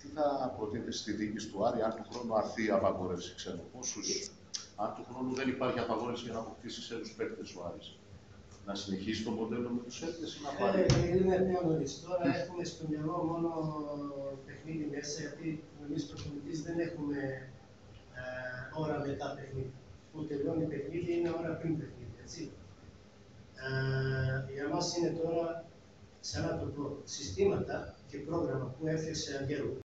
θα προτείνετε στη διοίκηση του Άρη, αν του χρόνου αρθεί η απαγόρευση ξένων πόσους, αν του χρόνου δεν υπάρχει απαγόρευση για να αποκτήσει ξένους παίκτες ο Άρης, να συνεχίσει το μοντέλο με τους Έλληνες ή να πάρει? Είναι πιο νωρίς. Τώρα έχουμε στο μυαλό μόνο παιχνίδι μέσα, γιατί εμείς προπονητής δεν έχουμε ώρα μετά παιχνίδι. Που τελειώνει παιχνίδι είναι ώρα πριν παιχνίδι, έτσι. Για μας είναι τώρα, σαν να το πω, συστήματα και πρόγραμμα που έφτιαξε αγγέλου.